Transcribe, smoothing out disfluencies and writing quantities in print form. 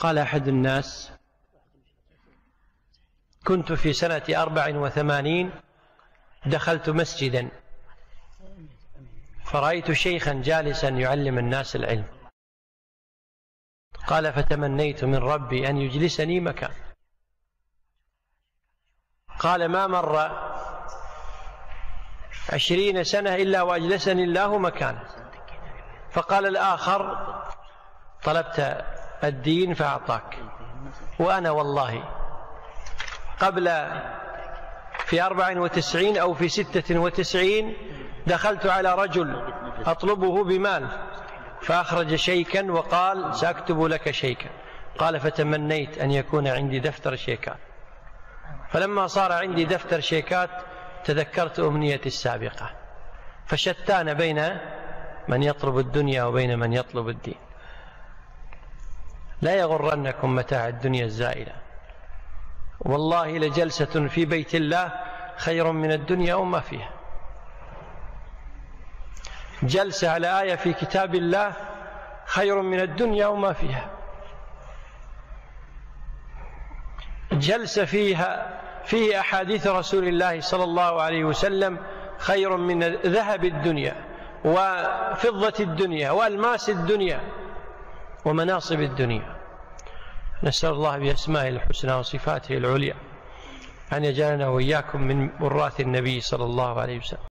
قال أحد الناس: كنت في سنة 84 دخلت مسجدا فرأيت شيخا جالسا يعلم الناس العلم. قال: فتمنيت من ربي أن يجلسني مكان. قال: ما مر 20 سنة إلا وأجلسني الله مكانه. فقال الآخر: طلبت الدين فأعطاك، وأنا والله قبل في 94 أو في 96 دخلت على رجل أطلبه بمال فأخرج شيكا وقال: سأكتب لك شيكا. قال: فتمنيت أن يكون عندي دفتر شيكات، فلما صار عندي دفتر شيكات تذكرت أمنيتي السابقة، فشتان بين من يطلب الدنيا وبين من يطلب الدين. لا يغرنكم متاع الدنيا الزائلة، والله لجلسة في بيت الله خير من الدنيا وما فيها. جلسة على آية في كتاب الله خير من الدنيا وما فيها. جلسة فيه أحاديث رسول الله صلى الله عليه وسلم خير من ذهب الدنيا وفضة الدنيا وألماس الدنيا ومناصب الدنيا. نسأل الله بأسمائه الحسنى وصفاته العليا أن يجعلنا وإياكم من وراث النبي صلى الله عليه وسلم.